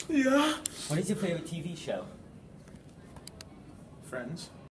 Yeah. What is your favorite TV show? Friends.